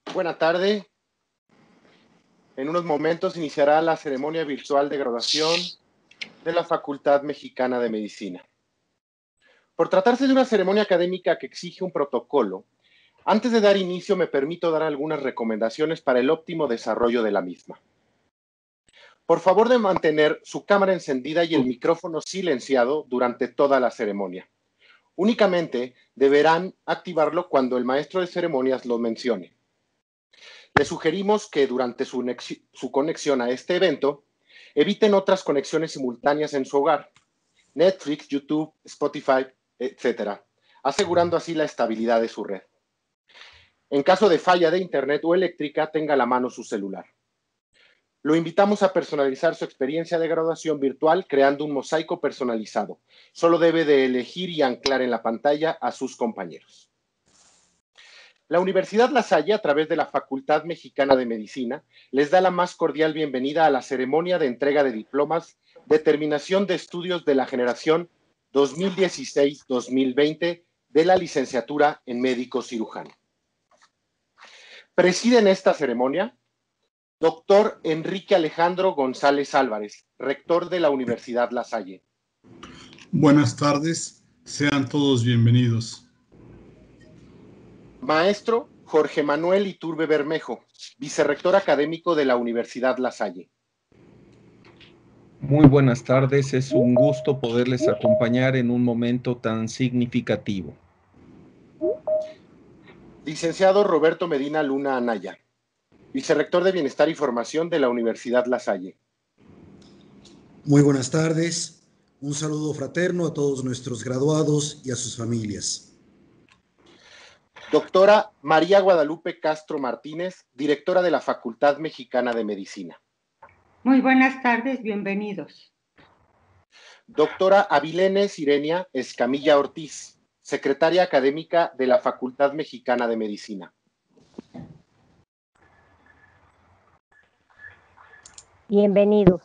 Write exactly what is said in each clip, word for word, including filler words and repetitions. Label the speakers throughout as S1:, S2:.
S1: Buena tarde. En unos momentos iniciará la ceremonia virtual de graduación de la Facultad Mexicana de Medicina. Por tratarse de una ceremonia académica que exige un protocolo, antes de dar inicio me permito dar algunas recomendaciones para el óptimo desarrollo de la misma. Por favor de mantener su cámara encendida y el micrófono silenciado durante toda la ceremonia. Únicamente deberán activarlo cuando el maestro de ceremonias lo mencione. Les sugerimos que durante su, su conexión a este evento eviten otras conexiones simultáneas en su hogar, Netflix, YouTube, Spotify, etcétera, asegurando así la estabilidad de su red. En caso de falla de internet o eléctrica, tenga a la mano su celular. Lo invitamos a personalizar su experiencia de graduación virtual creando un mosaico personalizado. Solo debe de elegir y anclar en la pantalla a sus compañeros. La Universidad La Salle, a través de la Facultad Mexicana de Medicina, les da la más cordial bienvenida a la ceremonia de entrega de diplomas de terminación de estudios de la generación dos mil dieciséis dos mil veinte de la licenciatura en médico cirujano. Preside en esta ceremonia doctor Enrique Alejandro González Álvarez, rector de la Universidad La Salle.
S2: Buenas tardes, sean todos bienvenidos.
S1: Maestro Jorge Manuel Iturbe Bermejo, vicerrector académico de la Universidad La Salle.
S3: Muy buenas tardes, es un gusto poderles acompañar en un momento tan significativo.
S1: Licenciado Roberto Medina Luna Anaya, vicerrector de Bienestar y Formación de la Universidad La Salle.
S4: Muy buenas tardes, un saludo fraterno a todos nuestros graduados y a sus familias.
S1: Doctora María Guadalupe Castro Martínez, directora de la Facultad Mexicana de Medicina.
S5: Muy buenas tardes, bienvenidos.
S1: Doctora Avilene Sirenia Escamilla Ortiz, secretaria académica de la Facultad Mexicana de Medicina.
S6: Bienvenidos.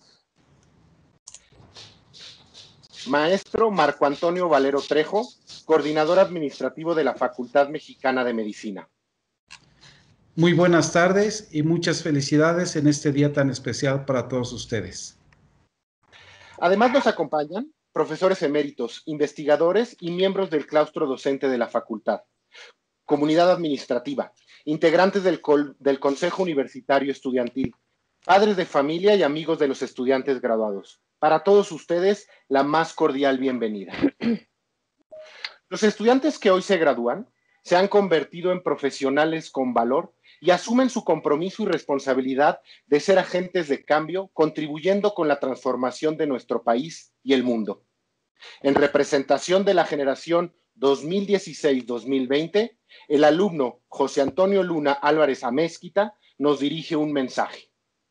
S1: Maestro Marco Antonio Valero Trejo, coordinador administrativo de la Facultad Mexicana de Medicina.
S7: Muy buenas tardes y muchas felicidades en este día tan especial para todos ustedes.
S1: Además nos acompañan profesores eméritos, investigadores y miembros del claustro docente de la facultad, comunidad administrativa, integrantes del, del Consejo Universitario Estudiantil, padres de familia y amigos de los estudiantes graduados. Para todos ustedes, la más cordial bienvenida. Los estudiantes que hoy se gradúan se han convertido en profesionales con valor y asumen su compromiso y responsabilidad de ser agentes de cambio, contribuyendo con la transformación de nuestro país y el mundo. En representación de la generación dos mil dieciséis dos mil veinte, el alumno José Antonio Luna Álvarez Amézquita nos dirige un mensaje.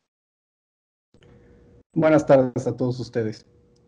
S8: Buenas tardes a todos ustedes.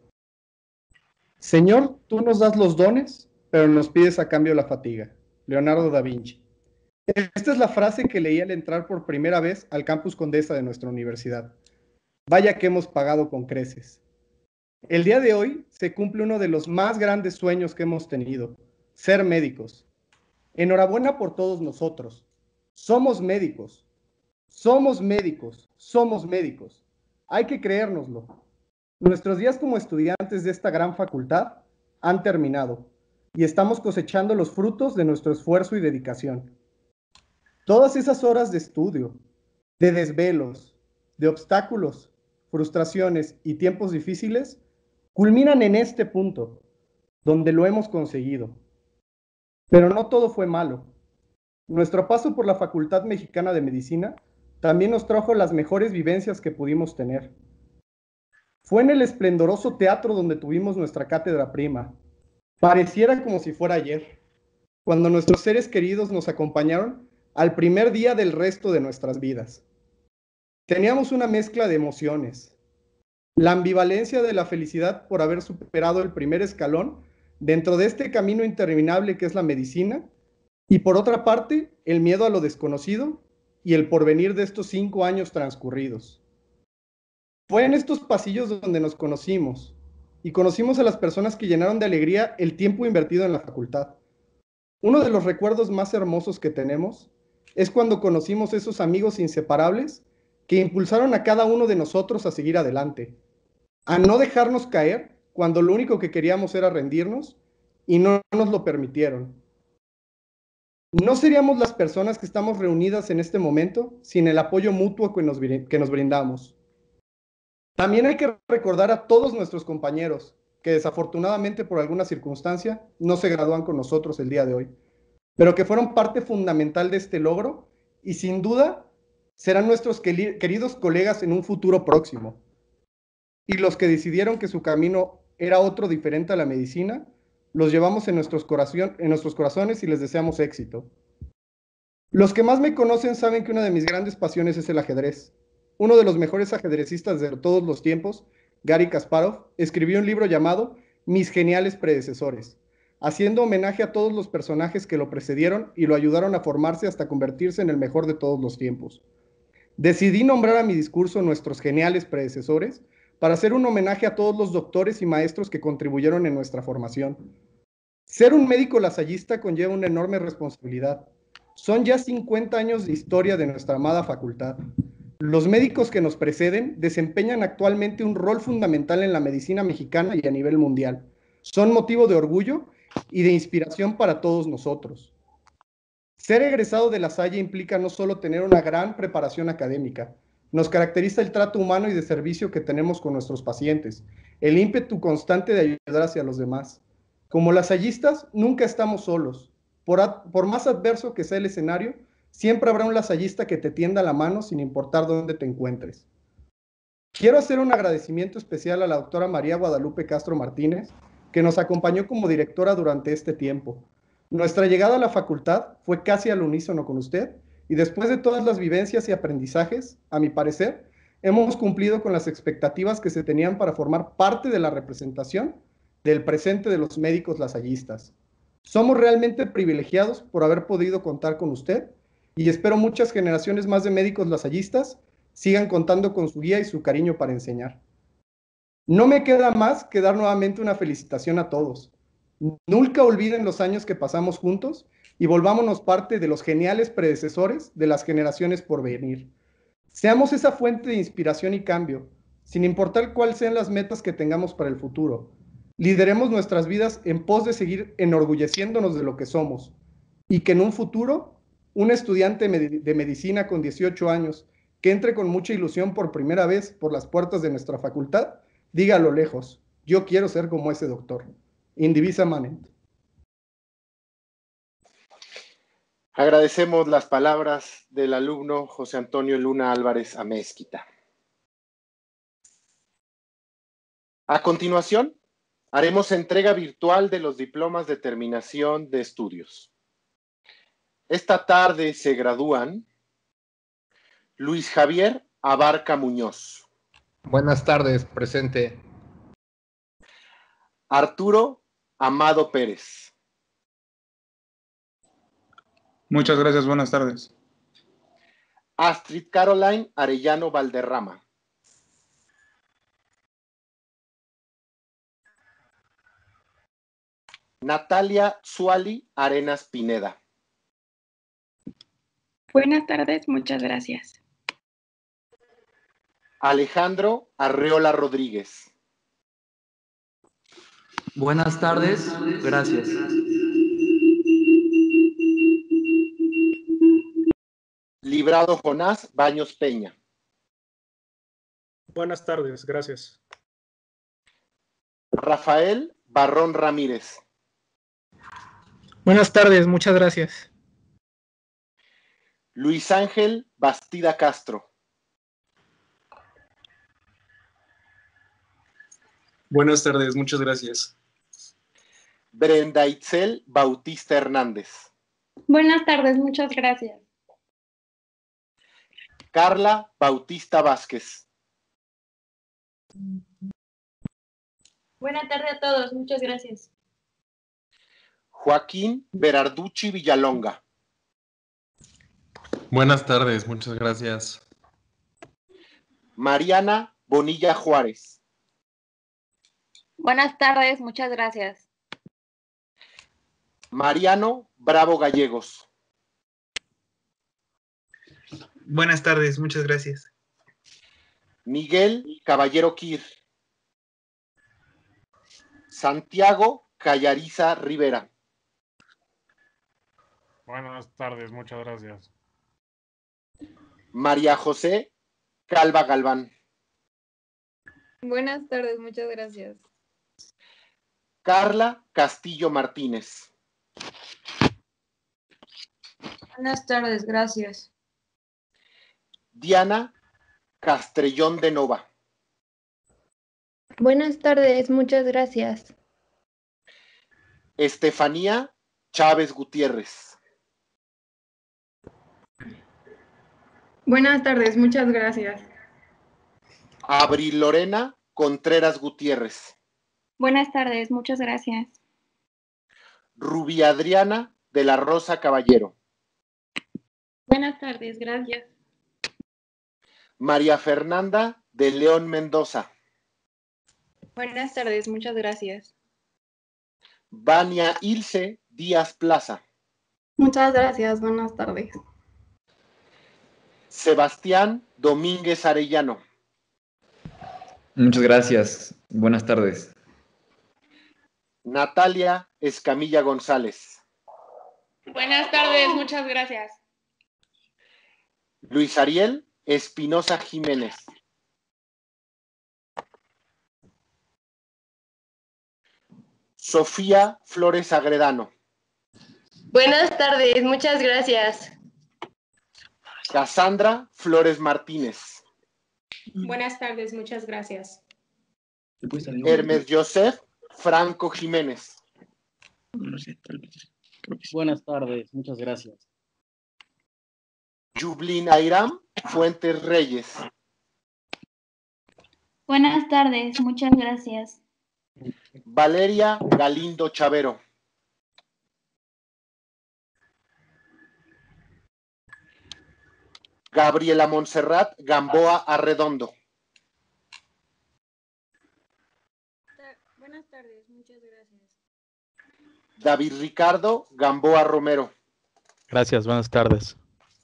S8: Señor, tú nos das los dones, pero nos pides a cambio la fatiga. Leonardo da Vinci. Esta es la frase que leí al entrar por primera vez al campus Condesa de nuestra universidad. Vaya que hemos pagado con creces. El día de hoy se cumple uno de los más grandes sueños que hemos tenido, ser médicos. Enhorabuena por todos nosotros. Somos médicos. Somos médicos. Somos médicos. Hay que creérnoslo. Nuestros días como estudiantes de esta gran facultad han terminado y estamos cosechando los frutos de nuestro esfuerzo y dedicación. Todas esas horas de estudio, de desvelos, de obstáculos, frustraciones y tiempos difíciles culminan en este punto, donde lo hemos conseguido. Pero no todo fue malo. Nuestro paso por la Facultad Mexicana de Medicina también nos trajo las mejores vivencias que pudimos tener. Fue en el esplendoroso teatro donde tuvimos nuestra cátedra prima. Pareciera como si fuera ayer, cuando nuestros seres queridos nos acompañaron al primer día del resto de nuestras vidas. Teníamos una mezcla de emociones. La ambivalencia de la felicidad por haber superado el primer escalón dentro de este camino interminable que es la medicina, y por otra parte, el miedo a lo desconocido y el porvenir de estos cinco años transcurridos. Fue en estos pasillos donde nos conocimos, y conocimos a las personas que llenaron de alegría el tiempo invertido en la facultad. Uno de los recuerdos más hermosos que tenemos es cuando conocimos esos amigos inseparables que impulsaron a cada uno de nosotros a seguir adelante, a no dejarnos caer cuando lo único que queríamos era rendirnos y no nos lo permitieron. No seríamos las personas que estamos reunidas en este momento sin el apoyo mutuo que nos, que nos brindamos. También hay que recordar a todos nuestros compañeros que desafortunadamente por alguna circunstancia no se gradúan con nosotros el día de hoy, pero que fueron parte fundamental de este logro y sin duda serán nuestros queridos colegas en un futuro próximo. Y los que decidieron que su camino era otro diferente a la medicina, los llevamos en nuestros, corazón, en nuestros corazones y les deseamos éxito. Los que más me conocen saben que una de mis grandes pasiones es el ajedrez. Uno de los mejores ajedrecistas de todos los tiempos, Garry Kasparov, escribió un libro llamado Mis geniales predecesores, haciendo homenaje a todos los personajes que lo precedieron y lo ayudaron a formarse hasta convertirse en el mejor de todos los tiempos. Decidí nombrar a mi discurso Nuestros geniales predecesores para hacer un homenaje a todos los doctores y maestros que contribuyeron en nuestra formación. Ser un médico lasallista conlleva una enorme responsabilidad. Son ya cincuenta años de historia de nuestra amada facultad. Los médicos que nos preceden desempeñan actualmente un rol fundamental en la medicina mexicana y a nivel mundial. Son motivo de orgullo y de inspiración para todos nosotros. Ser egresado de La Salle implica no solo tener una gran preparación académica, nos caracteriza el trato humano y de servicio que tenemos con nuestros pacientes, el ímpetu constante de ayudar hacia los demás. Como lasallistas, nunca estamos solos. Por, por más adverso que sea el escenario, siempre habrá un lasallista que te tienda la mano sin importar dónde te encuentres. Quiero hacer un agradecimiento especial a la doctora María Guadalupe Castro Martínez, que nos acompañó como directora durante este tiempo. Nuestra llegada a la facultad fue casi al unísono con usted, y después de todas las vivencias y aprendizajes, a mi parecer, hemos cumplido con las expectativas que se tenían para formar parte de la representación del presente de los médicos lasallistas. Somos realmente privilegiados por haber podido contar con usted y espero muchas generaciones más de médicos lasallistas sigan contando con su guía y su cariño para enseñar. No me queda más que dar nuevamente una felicitación a todos. Nunca olviden los años que pasamos juntos y volvámonos parte de los geniales predecesores de las generaciones por venir. Seamos esa fuente de inspiración y cambio, sin importar cuáles sean las metas que tengamos para el futuro. Lideremos nuestras vidas en pos de seguir enorgulleciéndonos de lo que somos y que en un futuro, un estudiante de medicina con dieciocho años que entre con mucha ilusión por primera vez por las puertas de nuestra facultad, diga a lo lejos, yo quiero ser como ese doctor. Indivisa Manent.
S1: Agradecemos las palabras del alumno José Antonio Luna Álvarez Amezquita. A continuación, haremos entrega virtual de los diplomas de terminación de estudios. Esta tarde se gradúan Luis Javier Abarca Muñoz.
S9: Buenas tardes, presente.
S1: Arturo Amado Pérez.
S10: Muchas gracias, buenas tardes.
S1: Astrid Caroline Arellano Valderrama. Natalia Suali Arenas Pineda.
S11: Buenas tardes, muchas gracias.
S1: Alejandro Arreola Rodríguez.
S12: Buenas tardes, gracias.
S1: Librado Jonás Baños Peña.
S13: Buenas tardes, gracias.
S1: Rafael Barrón Ramírez.
S13: Buenas tardes, muchas gracias.
S1: Luis Ángel Bastida Castro.
S10: Buenas tardes, muchas gracias.
S1: Brenda Itzel Bautista Hernández.
S11: Buenas tardes, muchas gracias.
S1: Carla Bautista Vázquez.
S11: Buenas tardes a todos, muchas gracias.
S1: Joaquín Berarducci Villalonga.
S14: Buenas tardes, muchas gracias.
S1: Mariana Bonilla Juárez.
S15: Buenas tardes, muchas gracias.
S1: Mariano Bravo Gallegos.
S13: Buenas tardes, muchas gracias.
S1: Miguel Caballero Quir. Santiago Callariza Rivera.
S16: Buenas tardes, muchas gracias.
S1: María José Calva Galván.
S11: Buenas tardes, muchas gracias.
S1: Carla Castillo Martínez.
S11: Buenas tardes, gracias.
S1: Diana Castrellón de Nova.
S17: Buenas tardes, muchas gracias.
S1: Estefanía Chávez Gutiérrez.
S18: Buenas tardes, muchas gracias.
S1: Abril Lorena Contreras Gutiérrez.
S15: Buenas tardes, muchas gracias.
S1: Rubí Adriana de la Rosa Caballero.
S15: Buenas tardes, gracias.
S1: María Fernanda de León Mendoza.
S15: Buenas tardes, muchas gracias.
S1: Vania Ilse Díaz Plaza.
S18: Muchas gracias, buenas tardes.
S1: Sebastián Domínguez Arellano.
S19: Muchas gracias. Buenas tardes.
S1: Natalia Escamilla González.
S15: Buenas tardes, muchas gracias.
S1: Luis Ariel Espinosa Jiménez. Sofía Flores Agredano.
S20: Buenas tardes, muchas gracias.
S1: Cassandra Flores Martínez.
S21: Buenas tardes, muchas gracias.
S1: Hermes Joseph Franco Jiménez.
S22: Buenas tardes, muchas gracias.
S1: Yublin Airam Fuentes Reyes.
S15: Buenas tardes, muchas gracias.
S1: Valeria Galindo Chavero. Gabriela Montserrat Gamboa Arredondo.
S15: Buenas tardes, muchas gracias.
S1: David Ricardo Gamboa Romero.
S23: Gracias, buenas tardes.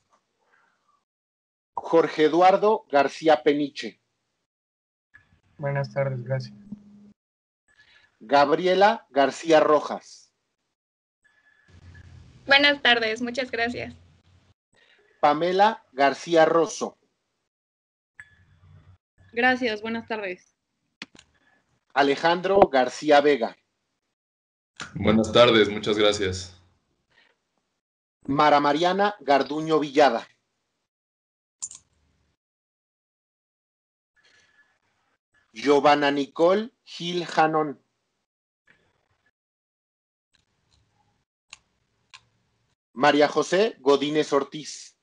S1: Jorge Eduardo García Peniche.
S10: Buenas tardes, gracias.
S1: Gabriela García Rojas.
S15: Buenas tardes, muchas gracias.
S1: Pamela García Rosso.
S15: Gracias, buenas tardes.
S1: Alejandro García Vega.
S14: Buenas tardes, muchas gracias.
S1: Mara Mariana Garduño Villada. Giovanna Nicole Gil Janón. María José Godínez Ortiz.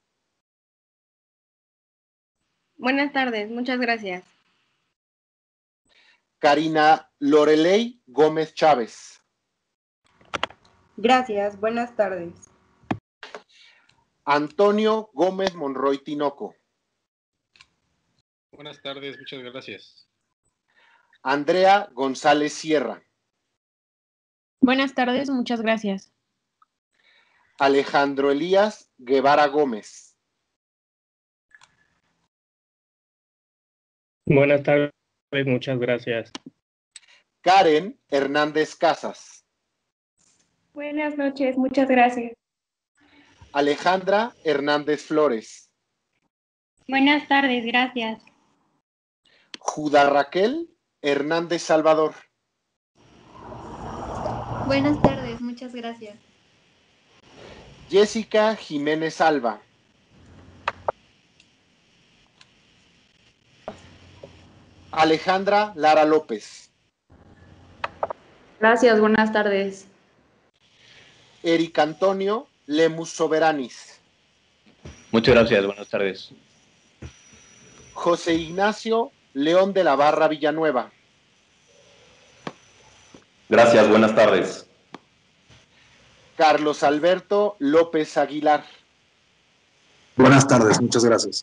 S15: Buenas tardes, muchas gracias.
S1: Karina Loreley Gómez Chávez.
S18: Gracias, buenas tardes.
S1: Antonio Gómez Monroy Tinoco.
S24: Buenas tardes, muchas gracias.
S1: Andrea González Sierra.
S15: Buenas tardes, muchas gracias.
S1: Alejandro Elías Guevara Gómez.
S25: Buenas tardes, muchas gracias.
S1: Karen Hernández Casas.
S15: Buenas noches, muchas gracias.
S1: Alejandra Hernández Flores.
S15: Buenas tardes, gracias.
S1: Judá Raquel Hernández Salvador.
S15: Buenas tardes, muchas gracias.
S1: Jessica Jiménez Alba. Alejandra Lara López.
S21: Gracias, buenas tardes.
S1: Eric Antonio Lemus Soberanis.
S26: Muchas gracias, buenas tardes.
S1: José Ignacio León de la Barra Villanueva.
S26: Gracias, buenas tardes.
S1: Carlos Alberto López Aguilar.
S27: Buenas tardes, muchas gracias.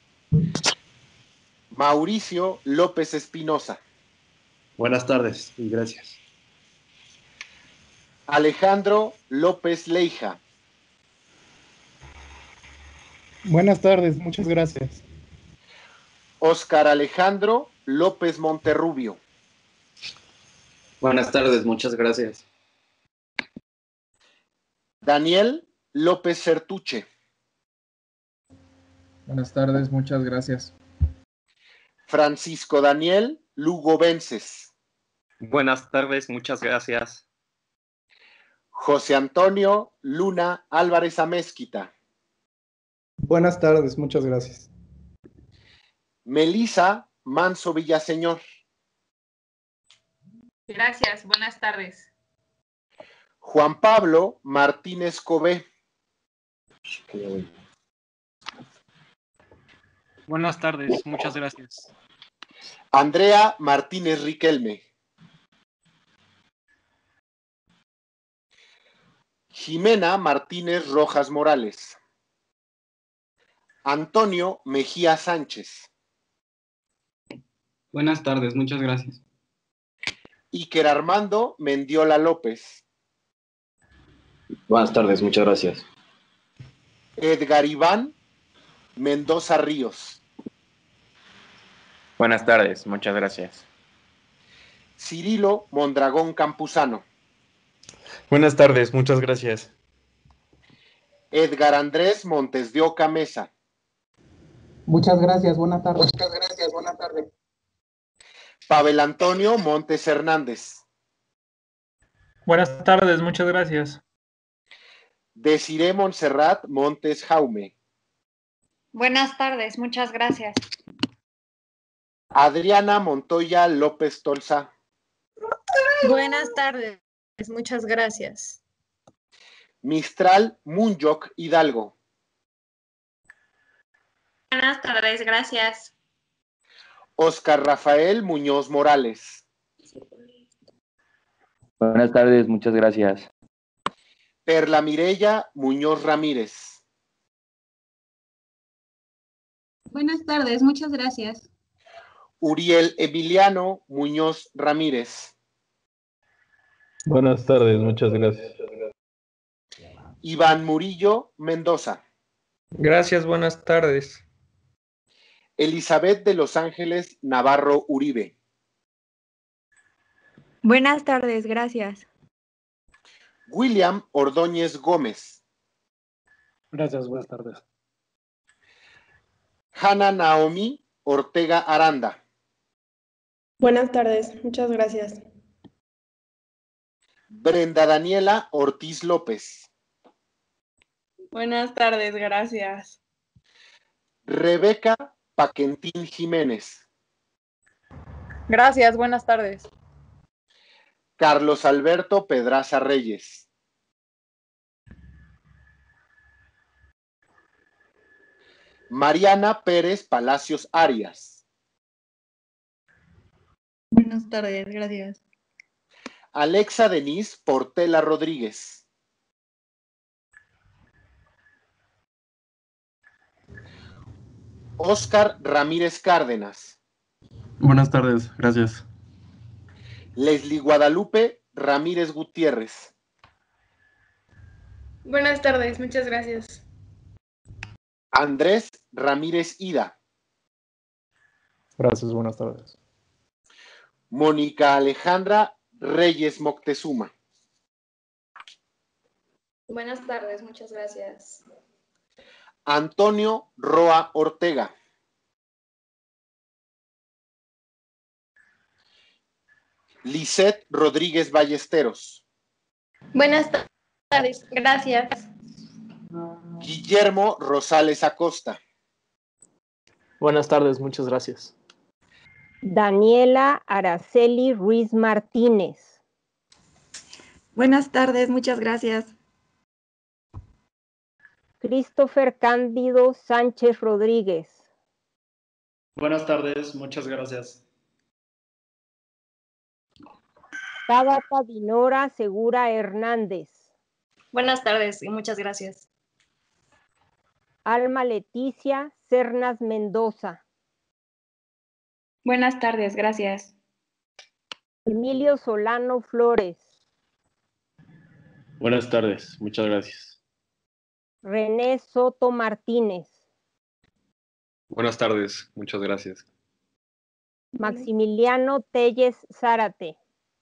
S1: Mauricio López Espinosa.
S27: Buenas tardes y gracias.
S1: Alejandro López Leija.
S10: Buenas tardes, muchas gracias.
S1: Óscar Alejandro López Monterrubio.
S2: Buenas tardes, muchas gracias.
S1: Daniel López Certuche.
S3: Buenas tardes, muchas gracias.
S1: Francisco Daniel Lugo Vences.
S4: Buenas tardes, muchas gracias.
S1: José Antonio Luna Álvarez Amézquita.
S10: Buenas tardes, muchas gracias.
S1: Melisa Manso Villaseñor.
S21: Gracias, buenas tardes.
S1: Juan Pablo Martínez Cové.
S5: Buenas tardes, muchas gracias.
S1: Andrea Martínez Riquelme. Jimena Martínez Rojas Morales. Antonio Mejía Sánchez.
S25: Buenas tardes, muchas gracias.
S1: Iker Armando Mendiola López.
S26: Buenas tardes, muchas gracias.
S1: Edgar Iván Mendoza Ríos.
S6: Buenas tardes, muchas gracias.
S1: Cirilo Mondragón Campuzano.
S23: Buenas tardes, muchas gracias.
S1: Edgar Andrés Montes de Oca Mesa.
S10: Muchas gracias, buenas tardes. Muchas gracias, buenas tardes.
S1: Pavel Antonio Montes Hernández.
S10: Buenas tardes, muchas gracias.
S1: Desiree Montserrat Montes Jaume.
S15: Buenas tardes, muchas gracias.
S1: Adriana Montoya López Tolsa.
S21: Buenas tardes, muchas gracias.
S1: Mistral Munyoc Hidalgo.
S11: Buenas tardes, gracias.
S1: Óscar Rafael Muñoz Morales.
S26: Buenas tardes, muchas gracias.
S1: Perla Mireya Muñoz Ramírez.
S15: Buenas tardes, muchas gracias.
S1: Uriel Emiliano Muñoz Ramírez.
S23: Buenas tardes, muchas gracias.
S1: Iván Murillo Mendoza.
S10: Gracias, buenas tardes.
S1: Elizabeth de Los Ángeles Navarro Uribe.
S15: Buenas tardes, gracias.
S1: William Ordóñez Gómez.
S10: Gracias, buenas tardes.
S1: Hanna Naomi Ortega Aranda.
S18: Buenas tardes, muchas gracias.
S1: Brenda Daniela Ortiz López.
S18: Buenas tardes, gracias.
S1: Rebeca Paquentín Jiménez.
S18: Gracias, buenas tardes.
S1: Carlos Alberto Pedraza Reyes. Mariana Pérez Palacios Arias.
S15: Buenas tardes, gracias.
S1: Alexa Denise Portela Rodríguez. Óscar Ramírez Cárdenas.
S23: Buenas tardes, gracias.
S1: Leslie Guadalupe Ramírez Gutiérrez.
S18: Buenas tardes, muchas gracias.
S1: Andrés Ramírez Ida.
S23: Gracias, buenas tardes.
S1: Mónica Alejandra Reyes Moctezuma.
S21: Buenas tardes, muchas gracias.
S1: Antonio Roa Ortega. Lisette Rodríguez Ballesteros.
S21: Buenas tardes, gracias.
S1: Guillermo Rosales Acosta.
S5: Buenas tardes, muchas gracias.
S7: Daniela Araceli Ruiz Martínez.
S15: Buenas tardes, muchas gracias.
S7: Christopher Cándido Sánchez Rodríguez.
S25: Buenas tardes, muchas gracias.
S7: Tabata Dinora Segura Hernández.
S21: Buenas tardes y muchas gracias.
S7: Alma Leticia Cernas Mendoza.
S15: Buenas tardes, gracias.
S7: Emilio Solano Flores.
S25: Buenas tardes, muchas gracias.
S7: René Soto Martínez.
S24: Buenas tardes, muchas gracias.
S7: Maximiliano Telles Zárate.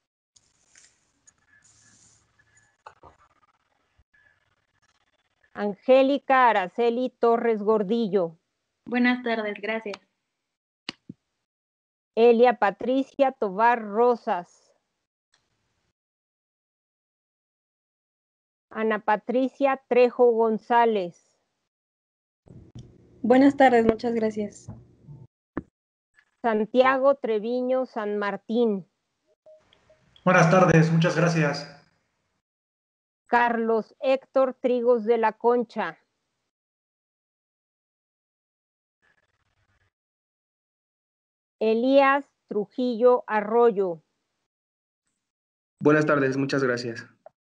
S7: Angélica Araceli Torres Gordillo.
S15: Buenas tardes, gracias.
S7: Elia Patricia Tovar Rosas. Ana Patricia Trejo González.
S18: Buenas tardes, muchas gracias.
S7: Santiago Treviño San Martín.
S2: Buenas tardes, muchas gracias.
S7: Carlos Héctor Trigos de la Concha. Elías Trujillo Arroyo.
S8: Buenas tardes, muchas gracias.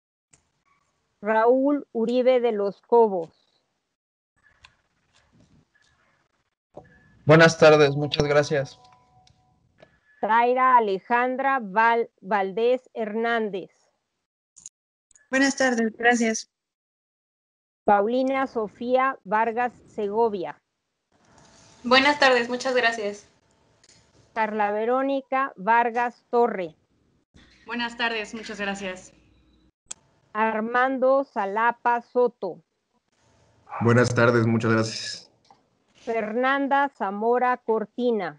S7: Raúl Uribe de los Cobos.
S23: Buenas tardes, muchas gracias.
S7: Zaira Alejandra Val Valdés Hernández.
S15: Buenas tardes, gracias.
S7: Paulina Sofía Vargas Segovia.
S21: Buenas tardes, muchas gracias.
S7: Carla Verónica Vargas Torre.
S21: Buenas tardes, muchas gracias.
S7: Armando Salapa Soto.
S27: Buenas tardes, muchas gracias.
S7: Fernanda Zamora Cortina.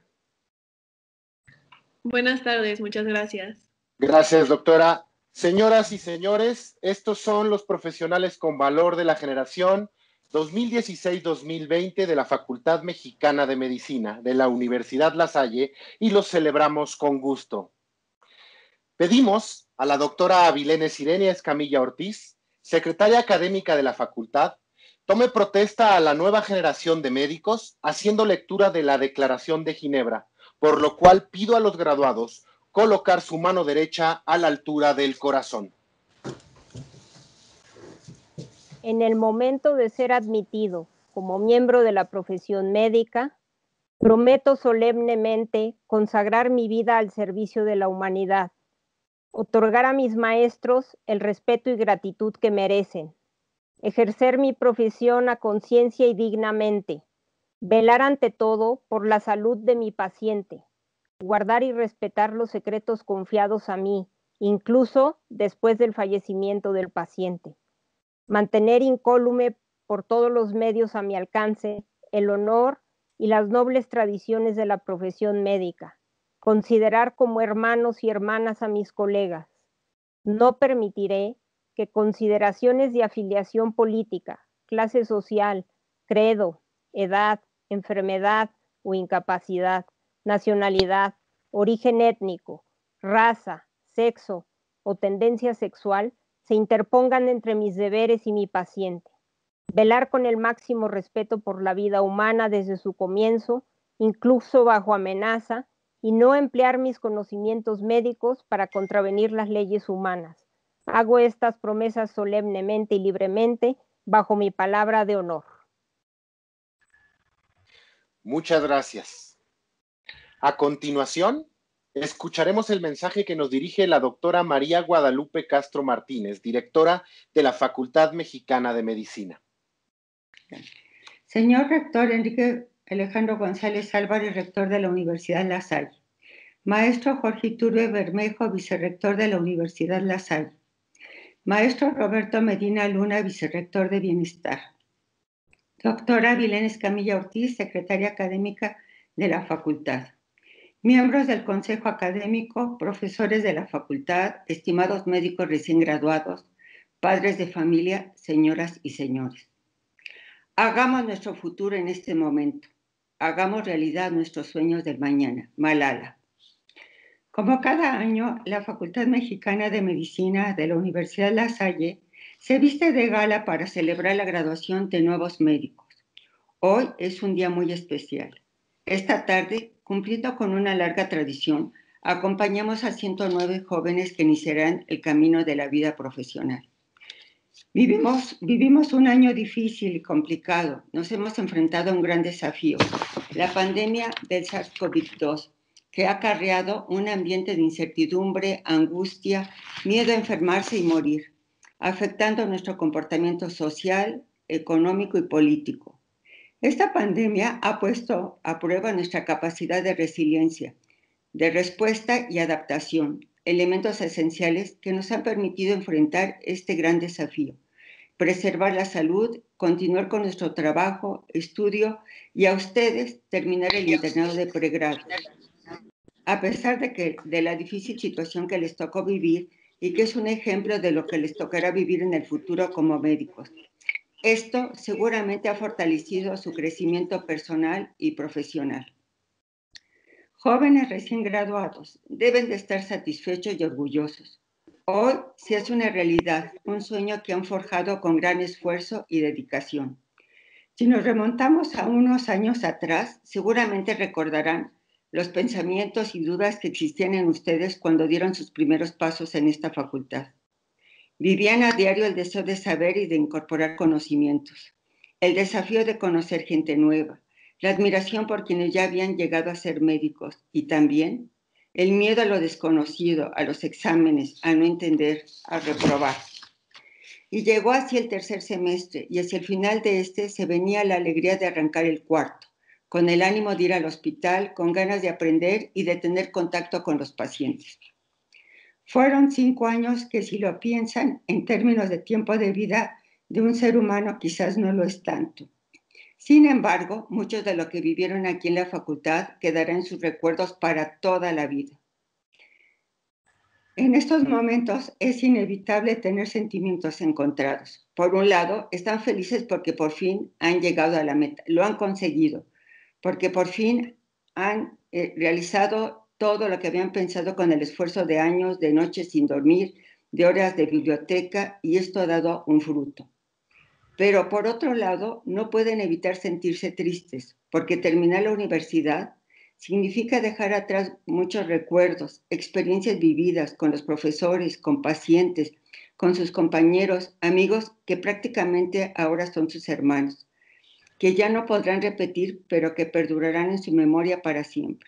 S18: Buenas tardes, muchas gracias.
S1: Gracias, doctora. Señoras y señores, estos son los profesionales con valor de la generación dos mil dieciséis dos mil veinte de la Facultad Mexicana de Medicina de la Universidad La Salle y los celebramos con gusto. Pedimos a la doctora Avilene Sirenia Escamilla Ortiz, secretaria académica de la facultad, tome protesta a la nueva generación de médicos haciendo lectura de la Declaración de Ginebra, por lo cual pido a los graduados colocar su mano derecha a la altura del corazón.
S7: En el momento de ser admitido como miembro de la profesión médica, prometo solemnemente consagrar mi vida al servicio de la humanidad, otorgar a mis maestros el respeto y gratitud que merecen, ejercer mi profesión a conciencia y dignamente, velar ante todo por la salud de mi paciente, guardar y respetar los secretos confiados a mí, incluso después del fallecimiento del paciente, mantener incólume por todos los medios a mi alcance el honor y las nobles tradiciones de la profesión médica, considerar como hermanos y hermanas a mis colegas. No permitiré que consideraciones de afiliación política, clase social, credo, edad, enfermedad o incapacidad, nacionalidad, origen étnico, raza, sexo o tendencia sexual se interpongan entre mis deberes y mi paciente. Velar con el máximo respeto por la vida humana desde su comienzo, incluso bajo amenaza, y no emplear mis conocimientos médicos para contravenir las leyes humanas. Hago estas promesas solemnemente y libremente bajo mi palabra de honor.
S1: Muchas gracias. A continuación, escucharemos el mensaje que nos dirige la doctora María Guadalupe Castro Martínez, directora de la Facultad Mexicana de Medicina.
S9: Señor rector Enrique Alejandro González Álvarez, rector de la Universidad La Salle. Maestro Jorge Iturbe Bermejo, vicerrector de la Universidad La Salle. Maestro Roberto Medina Luna, vicerrector de Bienestar. Doctora Avilene Escamilla Ortiz, secretaria académica de la facultad. Miembros del Consejo Académico, profesores de la facultad, estimados médicos recién graduados, padres de familia, señoras y señores. Hagamos nuestro futuro en este momento. Hagamos realidad nuestros sueños del mañana. Malala. Como cada año, la Facultad Mexicana de Medicina de la Universidad La Salle se viste de gala para celebrar la graduación de nuevos médicos. Hoy es un día muy especial. Esta tarde, cumpliendo con una larga tradición, acompañamos a ciento nueve jóvenes que iniciarán el camino de la vida profesional. Vivimos, vivimos un año difícil y complicado. Nos hemos enfrentado a un gran desafío, la pandemia del SARS CoV dos, que ha acarreado un ambiente de incertidumbre, angustia, miedo a enfermarse y morir, afectando nuestro comportamiento social, económico y político. Esta pandemia ha puesto a prueba nuestra capacidad de resiliencia, de respuesta y adaptación, elementos esenciales que nos han permitido enfrentar este gran desafío, preservar la salud, continuar con nuestro trabajo, estudio y a ustedes terminar el internado de pregrado. A pesar de, que, de la difícil situación que les tocó vivir y que es un ejemplo de lo que les tocará vivir en el futuro como médicos. Esto seguramente ha fortalecido su crecimiento personal y profesional. Jóvenes recién graduados deben de estar satisfechos y orgullosos. Hoy se hace una realidad, un sueño que han forjado con gran esfuerzo y dedicación. Si nos remontamos a unos años atrás, seguramente recordarán los pensamientos y dudas que existían en ustedes cuando dieron sus primeros pasos en esta facultad. Vivían a diario el deseo de saber y de incorporar conocimientos, el desafío de conocer gente nueva, la admiración por quienes ya habían llegado a ser médicos y también el miedo a lo desconocido, a los exámenes, a no entender, a reprobar. Y llegó así el tercer semestre y hacia el final de este se venía la alegría de arrancar el cuarto, con el ánimo de ir al hospital, con ganas de aprender y de tener contacto con los pacientes. Fueron cinco años que, si lo piensan en términos de tiempo de vida de un ser humano, quizás no lo es tanto. Sin embargo, mucho de lo que vivieron aquí en la facultad quedará en sus recuerdos para toda la vida. En estos momentos es inevitable tener sentimientos encontrados. Por un lado, están felices porque por fin han llegado a la meta, lo han conseguido, porque por fin han eh, realizado todo lo que habían pensado con el esfuerzo de años, de noches sin dormir, de horas de biblioteca, y esto ha dado un fruto. Pero por otro lado, no pueden evitar sentirse tristes, porque terminar la universidad significa dejar atrás muchos recuerdos, experiencias vividas con los profesores, con pacientes, con sus compañeros, amigos que prácticamente ahora son sus hermanos, que ya no podrán repetir, pero que perdurarán en su memoria para siempre.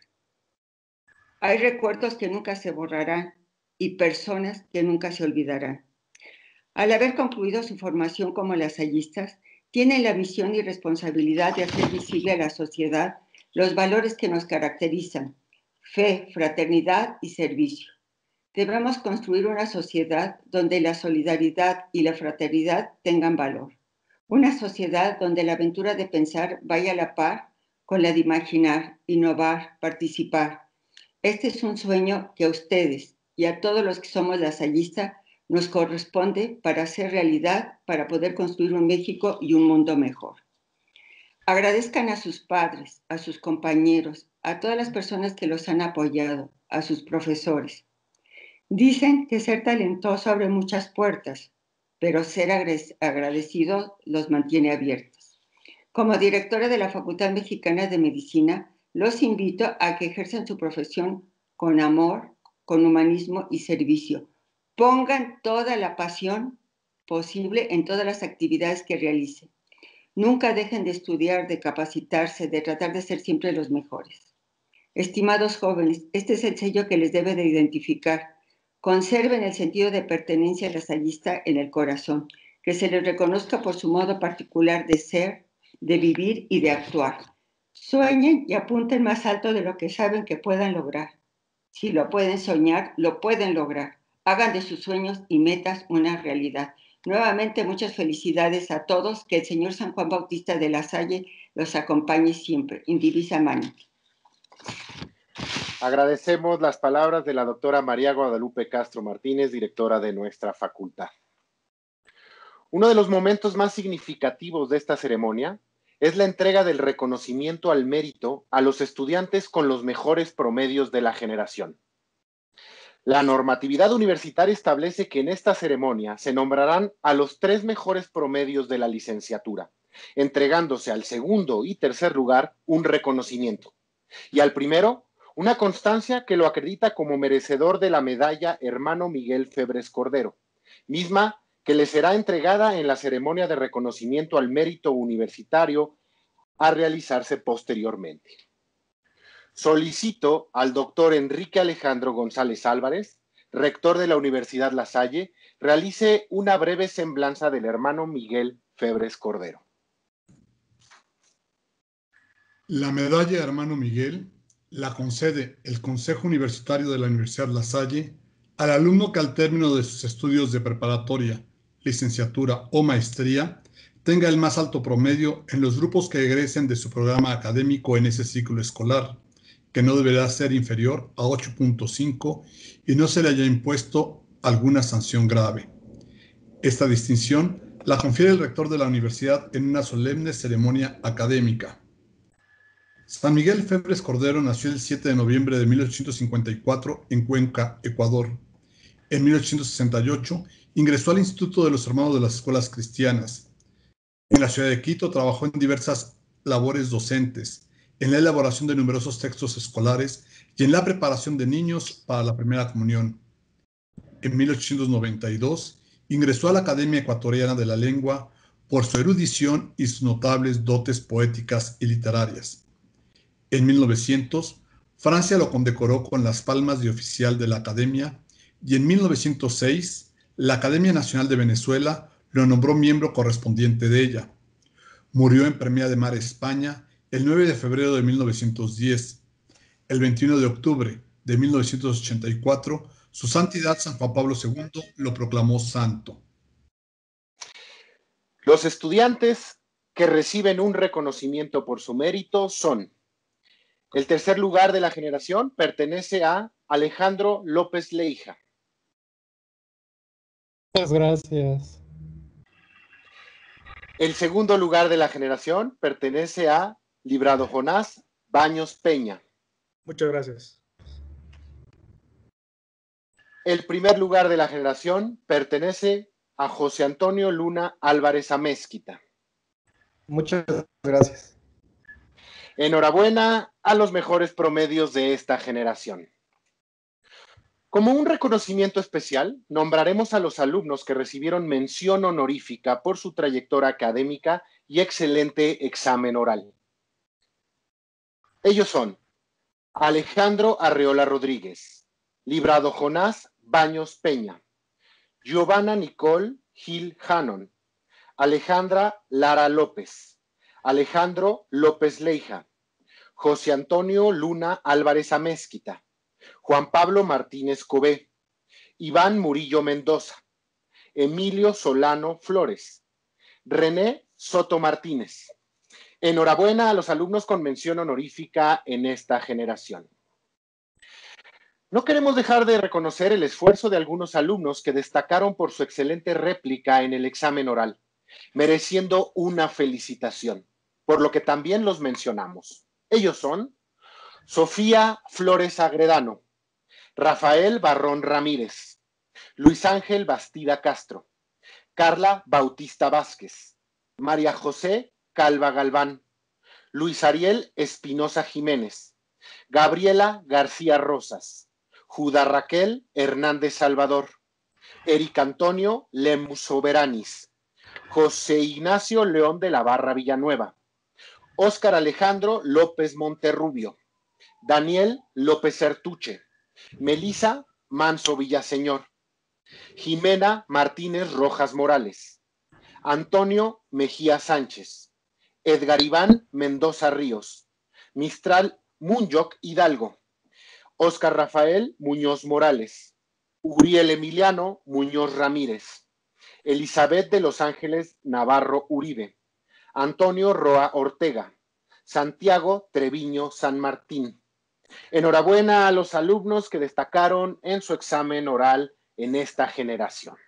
S9: Hay recuerdos que nunca se borrarán y personas que nunca se olvidarán. Al haber concluido su formación como lasallistas, tienen la misión y responsabilidad de hacer visible a la sociedad los valores que nos caracterizan: fe, fraternidad y servicio. Debemos construir una sociedad donde la solidaridad y la fraternidad tengan valor. Una sociedad donde la aventura de pensar vaya a la par con la de imaginar, innovar, participar. Este es un sueño que a ustedes y a todos los que somos lasallistas nos corresponde para hacer realidad, para poder construir un México y un mundo mejor. Agradezcan a sus padres, a sus compañeros, a todas las personas que los han apoyado, a sus profesores. Dicen que ser talentoso abre muchas puertas, pero ser agradecido los mantiene abiertos. Como directora de la Facultad Mexicana de Medicina, los invito a que ejerzan su profesión con amor, con humanismo y servicio. Pongan toda la pasión posible en todas las actividades que realicen. Nunca dejen de estudiar, de capacitarse, de tratar de ser siempre los mejores. Estimados jóvenes, este es el sello que les debe de identificar. Conserven el sentido de pertenencia lasallista en el corazón, que se les reconozca por su modo particular de ser, de vivir y de actuar. Sueñen y apunten más alto de lo que saben que puedan lograr. Si lo pueden soñar, lo pueden lograr. Hagan de sus sueños y metas una realidad. Nuevamente, muchas felicidades a todos. Que el Señor San Juan Bautista de la Salle los acompañe siempre. Indivisa Mani.
S1: Agradecemos las palabras de la doctora María Guadalupe Castro Martínez, directora de nuestra facultad. Uno de los momentos más significativos de esta ceremonia es la entrega del reconocimiento al mérito a los estudiantes con los mejores promedios de la generación. La normatividad universitaria establece que en esta ceremonia se nombrarán a los tres mejores promedios de la licenciatura, entregándose al segundo y tercer lugar un reconocimiento, y al primero una constancia que lo acredita como merecedor de la medalla Hermano Miguel Febres Cordero, misma que le será entregada en la ceremonia de reconocimiento al mérito universitario a realizarse posteriormente. Solicito al doctor Enrique Alejandro González Álvarez, rector de la Universidad La Salle, realice una breve semblanza del hermano Miguel Febres Cordero.
S12: La medalla Hermano Miguel la concede el Consejo Universitario de la Universidad La Salle al alumno que al término de sus estudios de preparatoria, licenciatura o maestría tenga el más alto promedio en los grupos que egresen de su programa académico en ese ciclo escolar, que no deberá ser inferior a ocho punto cinco y no se le haya impuesto alguna sanción grave. Esta distinción la confiere el rector de la universidad en una solemne ceremonia académica. San Miguel Febres Cordero nació el siete de noviembre de mil ochocientos cincuenta y cuatro en Cuenca, Ecuador. En mil ochocientos sesenta y ocho ingresó al Instituto de los Hermanos de las Escuelas Cristianas. En la ciudad de Quito trabajó en diversas labores docentes, en la elaboración de numerosos textos escolares y en la preparación de niños para la primera comunión. En mil ochocientos noventa y dos ingresó a la Academia Ecuatoriana de la Lengua por su erudición y sus notables dotes poéticas y literarias. En mil novecientos, Francia lo condecoró con las palmas de oficial de la Academia y en mil novecientos seis, la Academia Nacional de Venezuela lo nombró miembro correspondiente de ella. Murió en Premiá de Mar, España, el nueve de febrero de mil novecientos diez. El veintiuno de octubre de mil novecientos ochenta y cuatro, su Santidad San Juan Pablo segundo lo proclamó santo.
S1: Los estudiantes que reciben un reconocimiento por su mérito son: el tercer lugar de la generación pertenece a Alejandro López Leija.
S13: Muchas gracias.
S1: El segundo lugar de la generación pertenece a Librado Jonás Baños Peña.
S2: Muchas gracias.
S1: El primer lugar de la generación pertenece a José Antonio Luna Álvarez Amézquita.
S2: Muchas gracias.
S1: Enhorabuena a los mejores promedios de esta generación. Como un reconocimiento especial, nombraremos a los alumnos que recibieron mención honorífica por su trayectoria académica y excelente examen oral. Ellos son Alejandro Arreola Rodríguez, Librado Jonás Baños Peña, Giovanna Nicole Gil Hannon, Alejandra Lara López, Alejandro López Leija, José Antonio Luna Álvarez Amézquita, Juan Pablo Martínez Cobé, Iván Murillo Mendoza, Emilio Solano Flores, René Soto Martínez. Enhorabuena a los alumnos con mención honorífica en esta generación. No queremos dejar de reconocer el esfuerzo de algunos alumnos que destacaron por su excelente réplica en el examen oral, mereciendo una felicitación, por lo que también los mencionamos. Ellos son Sofía Flores Agredano, Rafael Barrón Ramírez, Luis Ángel Bastida Castro, Carla Bautista Vázquez, María José Calva Galván, Luis Ariel Espinosa Jiménez, Gabriela García Rosas, Judá Raquel Hernández Salvador, Eric Antonio Lemus Soberanis, José Ignacio León de la Barra Villanueva, Óscar Alejandro López Monterrubio, Daniel López Certuche, Melisa Manso Villaseñor, Jimena Martínez Rojas Morales, Antonio Mejía Sánchez, Edgar Iván Mendoza Ríos, Mistral Munyoc Hidalgo, Óscar Rafael Muñoz Morales, Uriel Emiliano Muñoz Ramírez, Elizabeth de Los Ángeles Navarro Uribe, Antonio Roa Ortega, Santiago Treviño San Martín. Enhorabuena a los alumnos que destacaron en su examen oral en esta generación.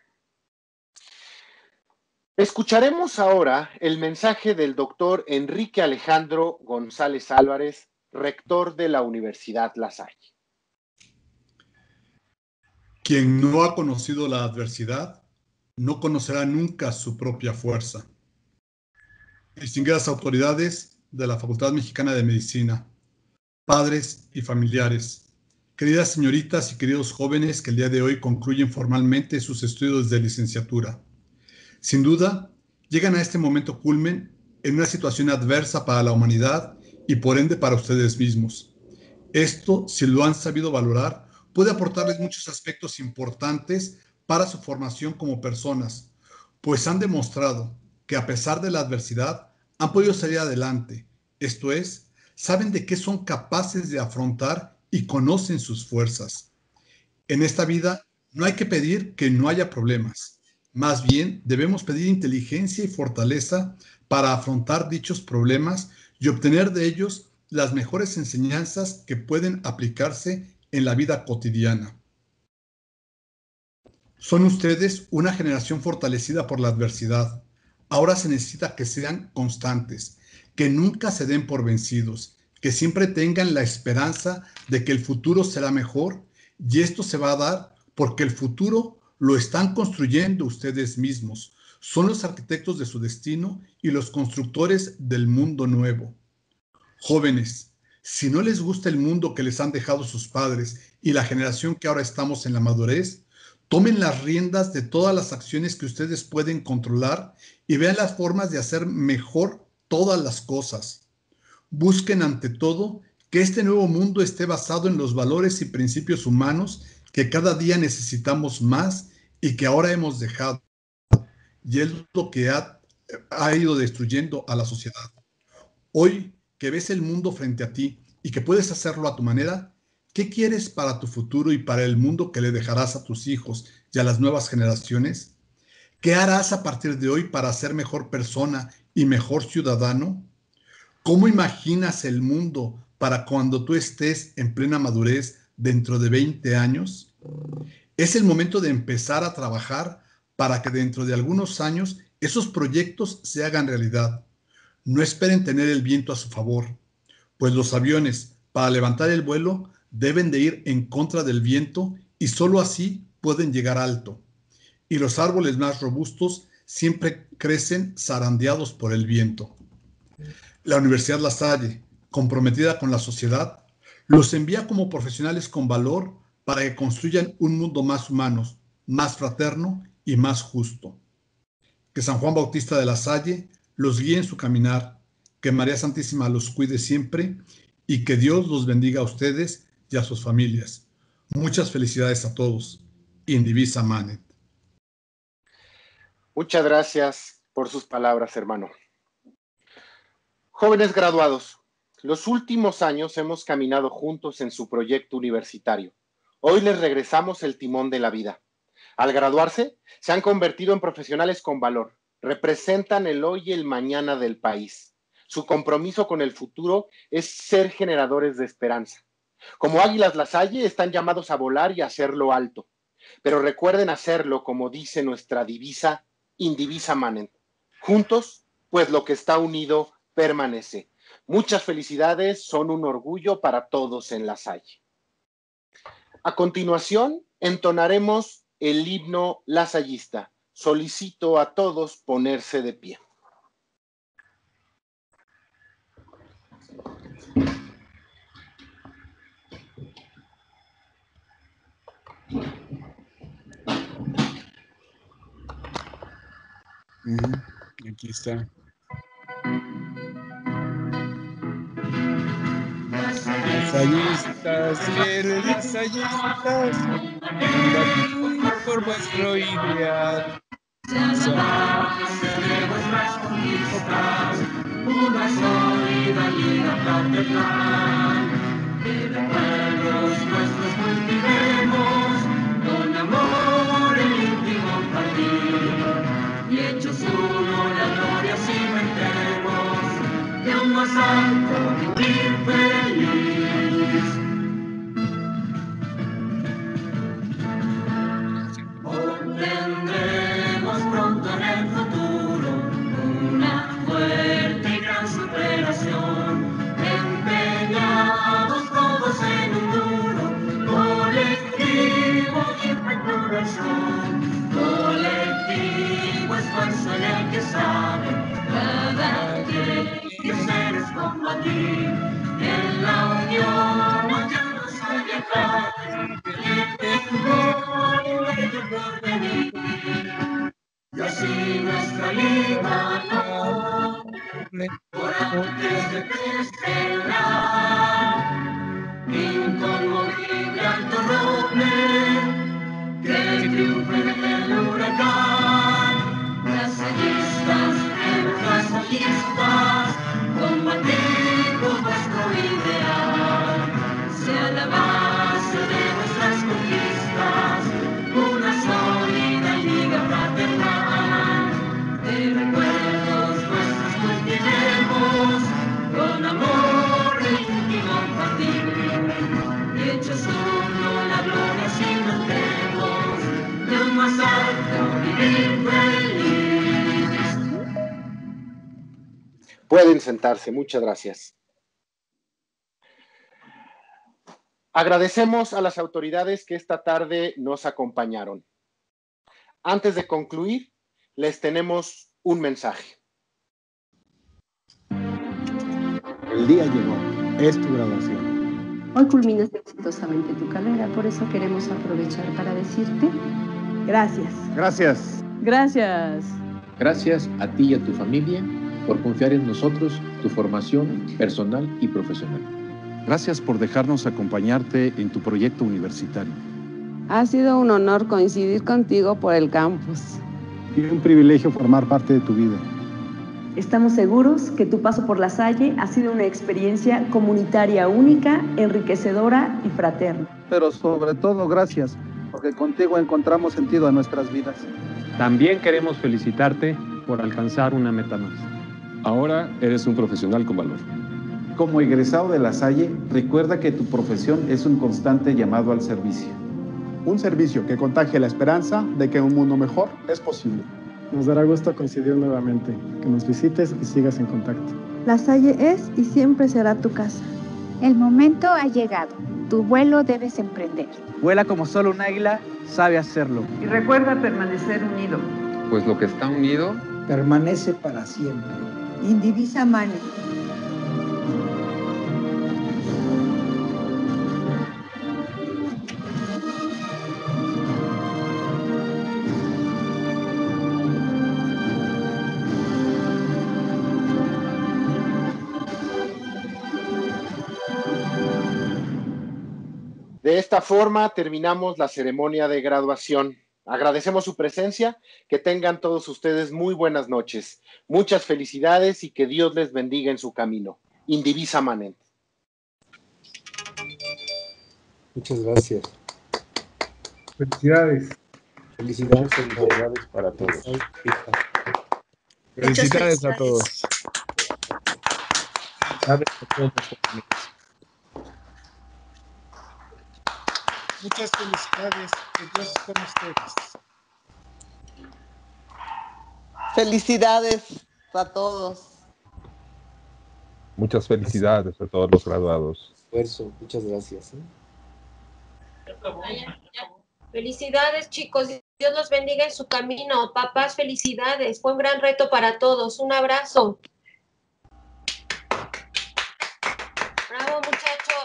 S1: Escucharemos ahora el mensaje del doctor Enrique Alejandro González Álvarez, rector de la Universidad La Salle.
S12: Quien no ha conocido la adversidad, no conocerá nunca su propia fuerza. Distinguidas autoridades de la Facultad Mexicana de Medicina, padres y familiares, queridas señoritas y queridos jóvenes que el día de hoy concluyen formalmente sus estudios de licenciatura. Sin duda, llegan a este momento culmen en una situación adversa para la humanidad y por ende para ustedes mismos. Esto, si lo han sabido valorar, puede aportarles muchos aspectos importantes para su formación como personas, pues han demostrado que a pesar de la adversidad han podido salir adelante, esto es, saben de qué son capaces de afrontar y conocen sus fuerzas. En esta vida no hay que pedir que no haya problemas. Más bien, debemos pedir inteligencia y fortaleza para afrontar dichos problemas y obtener de ellos las mejores enseñanzas que pueden aplicarse en la vida cotidiana. Son ustedes una generación fortalecida por la adversidad. Ahora se necesita que sean constantes, que nunca se den por vencidos, que siempre tengan la esperanza de que el futuro será mejor, y esto se va a dar porque el futuro lo están construyendo ustedes mismos. Son los arquitectos de su destino y los constructores del mundo nuevo. Jóvenes, si no les gusta el mundo que les han dejado sus padres y la generación que ahora estamos en la madurez, tomen las riendas de todas las acciones que ustedes pueden controlar y vean las formas de hacer mejor todas las cosas. Busquen ante todo que este nuevo mundo esté basado en los valores y principios humanos que cada día necesitamos más y que ahora hemos dejado. Y es lo que ha, ha ido destruyendo a la sociedad. Hoy que ves el mundo frente a ti y que puedes hacerlo a tu manera, ¿qué quieres para tu futuro y para el mundo que le dejarás a tus hijos y a las nuevas generaciones? ¿Qué harás a partir de hoy para ser mejor persona y mejor ciudadano? ¿Cómo imaginas el mundo para cuando tú estés en plena madurez dentro de veinte años? Es el momento de empezar a trabajar para que dentro de algunos años esos proyectos se hagan realidad. No esperen tener el viento a su favor, pues los aviones, para levantar el vuelo, deben de ir en contra del viento y solo así pueden llegar alto. Y los árboles más robustos siempre crecen zarandeados por el viento. La Universidad La Salle, comprometida con la sociedad, los envía como profesionales con valor para que construyan un mundo más humano, más fraterno y más justo. Que San Juan Bautista de La Salle los guíe en su caminar, que María Santísima los cuide siempre y que Dios los bendiga a ustedes y a sus familias. Muchas felicidades a todos. Indivisa Manet.
S1: Muchas gracias por sus palabras, hermano. Jóvenes graduados, los últimos años hemos caminado juntos en su proyecto universitario. Hoy les regresamos el timón de la vida. Al graduarse, se han convertido en profesionales con valor. Representan el hoy y el mañana del país. Su compromiso con el futuro es ser generadores de esperanza. Como águilas La Salle, están llamados a volar y a hacerlo alto. Pero recuerden hacerlo, como dice nuestra divisa, indivisa manet. Juntos, pues lo que está unido permanece. Muchas felicidades, son un orgullo para todos en La Salle. A continuación, entonaremos el himno lasallista. Solicito a todos ponerse de pie.
S13: Uh-huh. Aquí está. Lasallistas, fieles lasallistas, combatimos por vuestro ideal.
S14: De vuestras conquistas, una sólida liga fraternal. De recuerdos nuestros cultivemos, con amor el íntimo compartir. Y hechos uno la gloria cimentemos, de un más alto vivir feliz. Obtendremos pronto en el futuro una fuerte y gran superación, empeñados todos en un duro colectivo y facturación, colectivo esfuerzo en el que sabe cada quien que seres combatir, en la unión no llanos a viajar, y así nuestra libertad por antes de desvelar, inconmovible alto roble que triunfe en el huracán. Lasallistas, lasallistas, combatimos vuestro más alta y bien feliz.
S1: Pueden sentarse, muchas gracias. Agradecemos a las autoridades que esta tarde nos acompañaron. Antes de concluir, les tenemos un mensaje.
S3: El día llegó, es tu graduación.
S4: Hoy culminas exitosamente tu carrera, por eso queremos aprovechar para decirte gracias.
S3: Gracias.
S4: Gracias.
S16: Gracias a ti y a tu familia por confiar en nosotros, tu formación personal y profesional.
S3: Gracias por dejarnos acompañarte en tu proyecto universitario.
S4: Ha sido un honor coincidir contigo por el campus.
S3: Y un privilegio formar parte de tu vida.
S4: Estamos seguros que tu paso por La Salle ha sido una experiencia comunitaria única, enriquecedora y fraterna.
S3: Pero sobre todo gracias, porque contigo encontramos sentido a nuestras vidas.
S17: También queremos felicitarte por alcanzar una meta más.
S19: Ahora eres un profesional con valor.
S3: Como egresado de La Salle, recuerda que tu profesión es un constante llamado al servicio. Un servicio que contagie la esperanza de que un mundo mejor es posible.
S2: Nos dará gusto coincidir nuevamente, que nos visites y sigas en contacto.
S4: La Salle es y siempre será tu casa.
S20: El momento ha llegado. Tu vuelo debes emprender.
S22: Vuela como solo un águila sabe hacerlo.
S4: Y recuerda permanecer unido.
S24: Pues lo que está unido
S10: permanece para siempre.
S4: Indivisa mane.
S1: De esta forma terminamos la ceremonia de graduación. Agradecemos su presencia, que tengan todos ustedes muy buenas noches, muchas felicidades y que Dios les bendiga en su camino. Indivisa manet.
S2: Muchas gracias.
S28: Felicidades.
S2: Felicidades, felicidades para todos.
S13: Felicidades a todos.
S28: Felicidades a todos.
S2: Muchas felicidades, que Dios esté con ustedes.
S29: Felicidades a todos.
S24: Muchas felicidades a todos los graduados.
S2: Esfuerzo, muchas gracias. ¿eh?
S11: Felicidades, chicos. Dios los bendiga en su camino. Papás, felicidades. Fue un gran reto para todos. Un abrazo. Bravo, muchachos.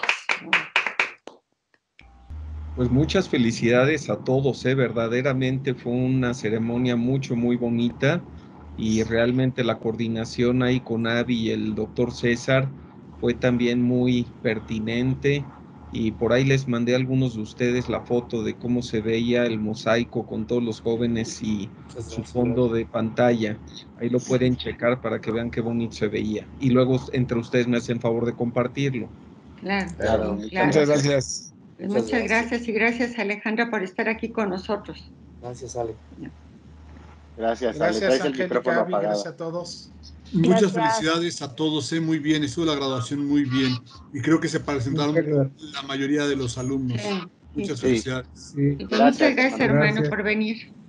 S13: Pues muchas felicidades a todos, ¿eh? Verdaderamente fue una ceremonia mucho, muy bonita y realmente la coordinación ahí con Avi y el doctor César fue también muy pertinente y por ahí les mandé a algunos de ustedes la foto de cómo se veía el mosaico con todos los jóvenes y su fondo de pantalla. Ahí lo pueden checar para que vean qué bonito se veía y luego entre ustedes me hacen favor de compartirlo.
S9: Claro,
S1: Claro,
S9: claro.
S13: Muchas gracias.
S9: Pues muchas, muchas gracias. gracias y gracias Alejandra por estar aquí con nosotros.
S2: Gracias, Ale.
S1: Gracias, Ale.
S2: Gracias,
S1: Traes el
S2: Angélica,
S1: micrófono
S2: Abby,
S1: apagado.
S2: gracias a todos.
S12: Muchas
S7: Gracias.
S12: felicidades a todos, eh, muy bien, estuvo la graduación muy bien y creo que se presentaron la mayoría de los alumnos.
S9: Sí.
S12: Muchas
S1: Sí.
S12: felicidades.
S28: Sí.
S9: Y pues
S1: Gracias,
S9: muchas gracias,
S1: hermano.
S9: hermano,
S28: Gracias.
S9: por venir.